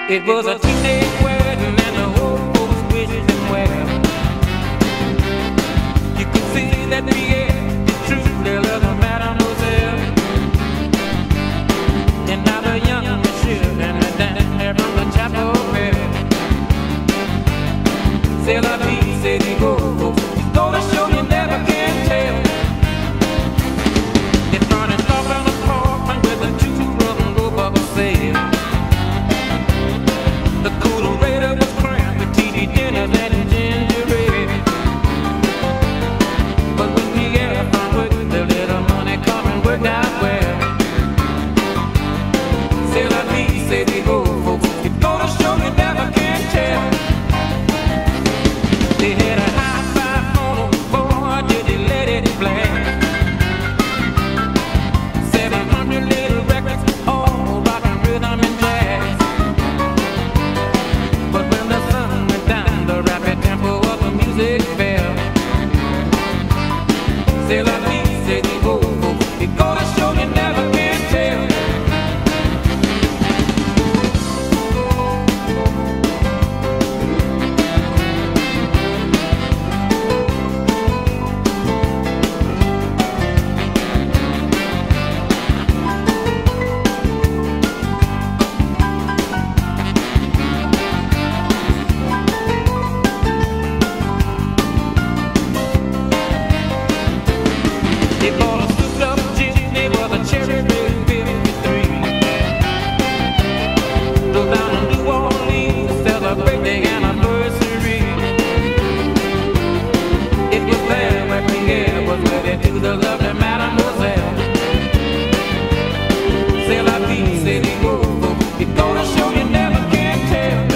It was a teenage wedding and the old folks wished them well. You could see that Pierre truly loved Mademoiselle. And now the young monsieur and the dancer from the chapel bell. C'est la vie, c'est the go. It's gonna show you never can tell. It's running off on the park with a two-run go-bubble sail. The coolerator was crammed with TV dinners and ginger ale. But when Pierre found work, the little money come and worked out well. C'est la vie, c'est the go. It's gonna show you never can tell. They had a high-five phone, boy, did they let it blast. 700 little records, all rock and rhythm and jazz. But when the sun went down, the rapid tempo of the music fell. C'est la vie, c'est the go. It's gonna show you never can tell. They bought a souped-up Jimny with a cherry red 53. Drove down to New Orleans to celebrate their anniversary. It was there where Pierre was wedded to the lovely Mademoiselle. C'est la vie, c'est the go. It's gonna show you never can tell.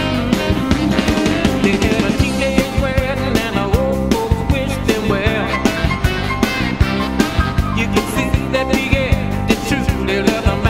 They had a teenage wedding and the old folks wished them well. You can see that Pierre did truly love them.